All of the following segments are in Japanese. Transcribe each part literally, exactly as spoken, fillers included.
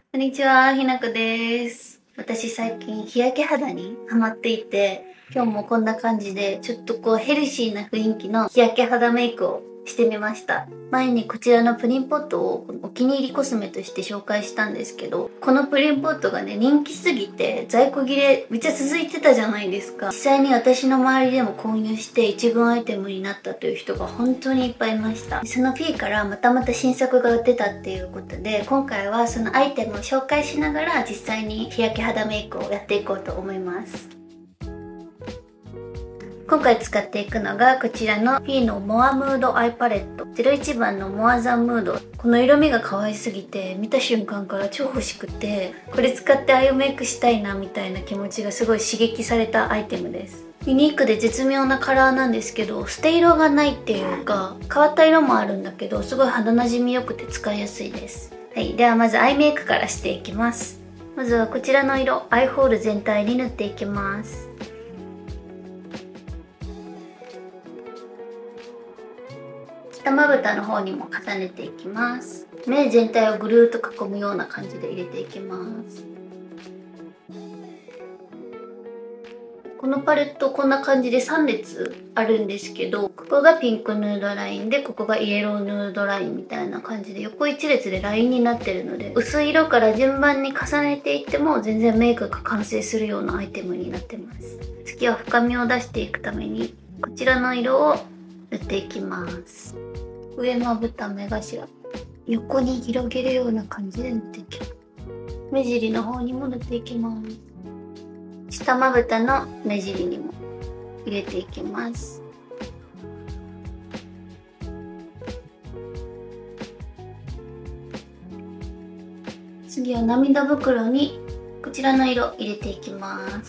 こんにちは、ひなこです。私最近日焼け肌にハマっていて、今日もこんな感じでちょっとこうヘルシーな雰囲気の日焼け肌メイクをしてみました。前にこちらのプリンポットをお気に入りコスメとして紹介したんですけど、このプリンポットがね、人気すぎて在庫切れめっちゃ続いてたじゃないですか。実際に私の周りでも購入して一軍アイテムになったという人が本当にいっぱいいました。そのフィーからまたまた新作が売ってたっていうことで、今回はそのアイテムを紹介しながら実際に日焼け肌メイクをやっていこうと思います。今回使っていくのがこちらのフィーのモアムードアイパレットゼロいちばんのモアザムード。この色味が可愛すぎて見た瞬間から超欲しくて、これ使ってアイメイクしたいなみたいな気持ちがすごい刺激されたアイテムです。ユニークで絶妙なカラーなんですけど、捨て色がないっていうか変わった色もあるんだけど、すごい肌なじみ良くて使いやすいです。はい、ではまずアイメイクからしていきます。まずはこちらの色、アイホール全体に塗っていきます。下まぶたの方にも重ねていきます。目全体をぐるーっと囲むような感じで入れていきます。このパレットこんな感じでさん列あるんですけど、ここがピンクヌードラインで、ここがイエローヌードラインみたいな感じで横一列でラインになってるので、薄い色から順番に重ねていっても全然メイクが完成するようなアイテムになってます。次は深みを出していくためにこちらの色を塗っていきます。上まぶた、目頭、横に広げるような感じで塗っていきます。目尻の方にも塗っていきます。下まぶたの目尻にも入れていきます。次は涙袋にこちらの色入れていきます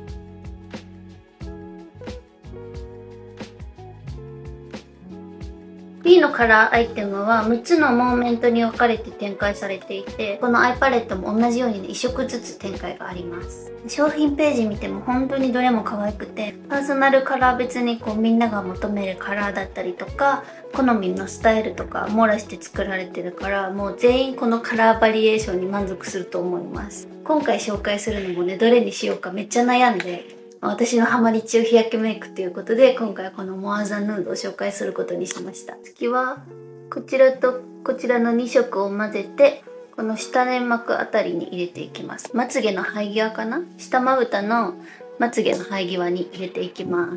。B のカラーアイテムはむっつのモーメントに分かれて展開されていて、このアイパレットも同じようにね、い色ずつ展開があります。商品ページ見ても本当にどれも可愛くて、パーソナルカラー別にこうみんなが求めるカラーだったりとか、好みのスタイルとか網羅して作られてるから、もう全員このカラーバリエーションに満足すると思います。今回紹介するのもね、どれにしようかめっちゃ悩んで、私のハマり中日焼けメイクということで、今回このモアザヌードを紹介することにしました。次はこちらとこちらのに色を混ぜて、この下粘膜あたりに入れていきます。まつげの生え際かな、下まぶたのまつげの生え際に入れていきます。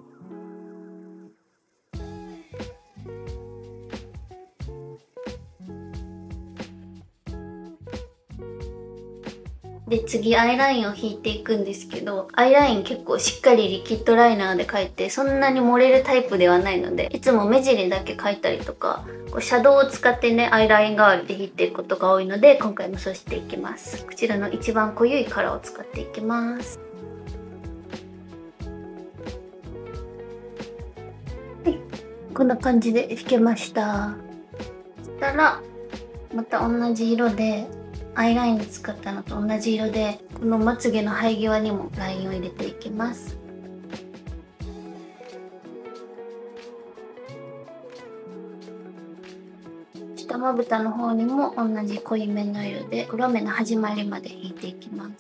で、次アイラインを引いていくんですけど、アイライン結構しっかりリキッドライナーで描いて、そんなに漏れるタイプではないので、いつも目尻だけ描いたりとか、こうシャドウを使ってね、アイライン代わりで引いていくことが多いので、今回もそうしていきます。こちらの一番濃ゆいカラーを使っていきます。はい、こんな感じで引けました。そしたら、また同じ色で、アイラインで使ったのと同じ色で、このまつげの生え際にもラインを入れていきます。下まぶたの方にも同じ濃いめの色で黒目の始まりまで引いていきます。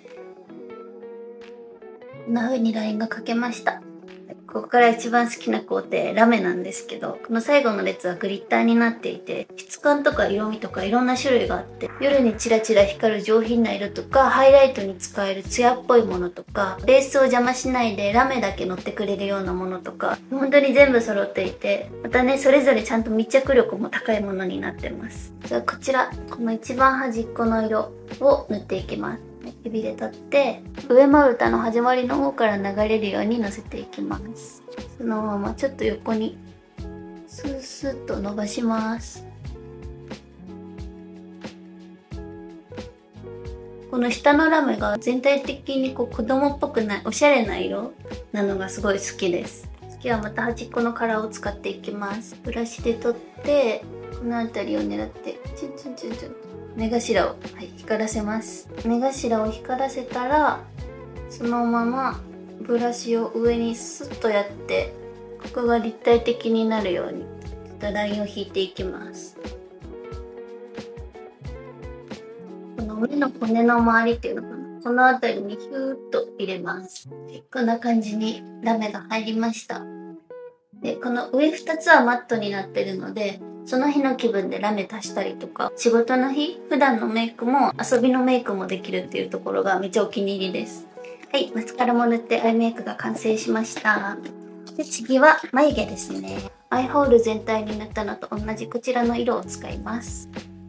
こんな風にラインが描けました。ここから一番好きな工程、ラメなんですけど、この最後の列はグリッターになっていて、質感とか色味とかいろんな種類があって、夜にチラチラ光る上品な色とか、ハイライトに使えるツヤっぽいものとか、ベースを邪魔しないでラメだけ乗ってくれるようなものとか、本当に全部揃っていて、またね、それぞれちゃんと密着力も高いものになってます。じゃあこちら、この一番端っこの色を塗っていきます。指で取って上まぶたの始まりの方から流れるようにのせていきます。そのままちょっと横にスースーっと伸ばします。この下のラメが全体的にこう子供っぽくないおしゃれな色なのがすごい好きです。次はまた端っこのカラーを使っていきます。ブラシで取ってこの辺りを狙ってチュンチュンチュンチュン目頭を、はい、光らせます。目頭を光らせたらそのままブラシを上にスッとやって、ここが立体的になるようにちょっとラインを引いていきます。 目の骨の周りっていうのかな、この辺りにヒューッと入れます。こんな感じにラメが入りました。で、この上ふたつはマットになってるので、その日の気分でラメ足したりとか、仕事の日、普段のメイクも遊びのメイクもできるっていうところがめっちゃお気に入りです。はい、マスカラも塗ってアイメイクが完成しました。で、次は眉毛ですね。アイホール全体に塗ったのと同じこちらの色を使います。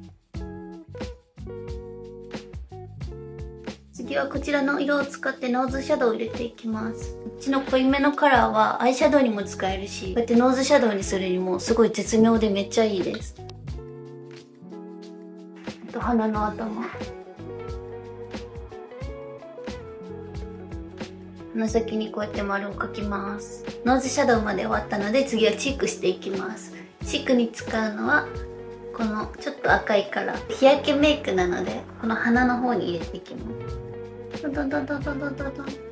次はこちらの色を使ってノーズシャドウを入れていきます。こっちの濃いめのカラーはアイシャドウにも使えるし、こうやってノーズシャドウにするにもすごい絶妙でめっちゃいいです。あと鼻の頭。鼻先にこうやって丸を描きます。ノーズシャドウまで終わったので次はチークしていきます。チークに使うのはこのちょっと赤いカラー。日焼けメイクなのでこの鼻の方に入れていきます。ドドドドドドドド。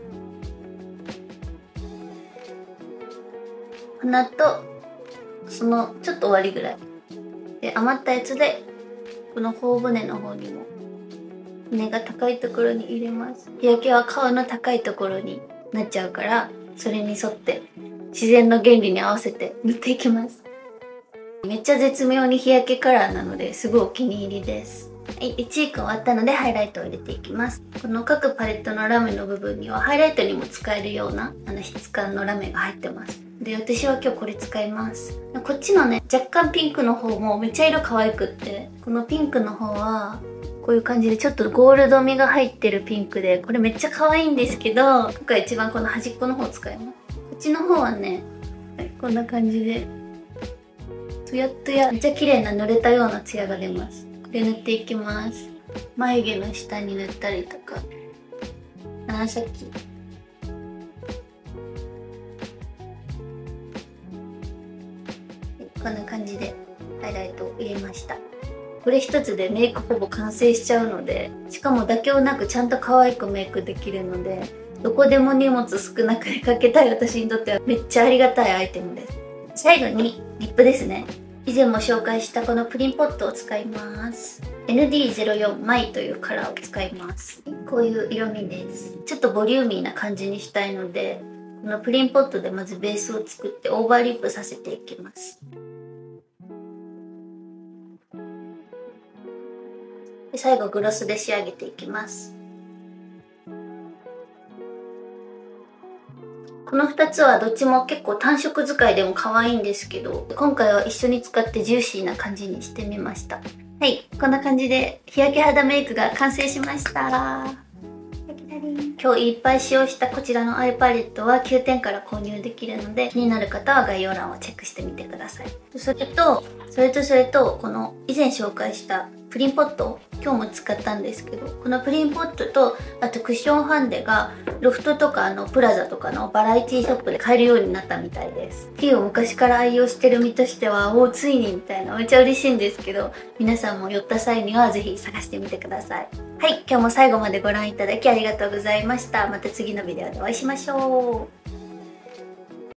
鼻とそのちょっと終わりぐらいで、余ったやつでこの頬骨の方にも目が高いところに入れます。日焼けは顔の高いところになっちゃうから、それに沿って自然の原理に合わせて塗っていきます。めっちゃ絶妙に日焼けカラーなのですごいお気に入りです。はい、でチーク終わったのでハイライトを入れていきます。この各パレットのラメの部分にはハイライトにも使えるようなあの質感のラメが入ってます。で、私は今日これ使います。こっちのね、若干ピンクの方もめっちゃ色可愛くって、このピンクの方はこういう感じでちょっとゴールド味が入ってるピンクで、これめっちゃ可愛いんですけど、今回一番この端っこの方を使います。こっちの方はね、はい、こんな感じでツヤッツヤ、めっちゃ綺麗な塗れたようなツヤが出ます。これ塗っていきます。眉毛の下に塗ったりとか、鼻先、こんな感じでハイライトを入れました。これ一つでメイクほぼ完成しちゃうので、しかも妥協なくちゃんと可愛くメイクできるので、どこでも荷物少なくかけたい私にとってはめっちゃありがたいアイテムです。最後にリップですね。以前も紹介したこのプリンポットを使います。エヌディーゼロよん マイというカラーを使います。こういう色味です。ちょっとボリューミーな感じにしたいので、このプリンポットでまずベースを作ってオーバーリップさせていきます。で、最後グロスで仕上げていきます。このふたつはどっちも結構単色使いでも可愛いんですけど、今回は一緒に使ってジューシーな感じにしてみました。はい、こんな感じで日焼け肌メイクが完成しました。今日いっぱい使用したこちらのアイパレットはきゅうてんから購入できるので、気になる方は概要欄をチェックしてみてください。それと、それとそれと、この以前紹介したプリンポット、今日も使ったんですけど、このプリンポットと、あとクッションファンデがロフトとかあのプラザとかのバラエティショップで買えるようになったみたいです。T を昔から愛用してる身としては、おお、ついにみたいなめっちゃ嬉しいんですけど、皆さんも寄った際にはぜひ探してみてください。はい、今日も最後までご覧いただきありがとうございました。また次のビデオでお会いしましょう。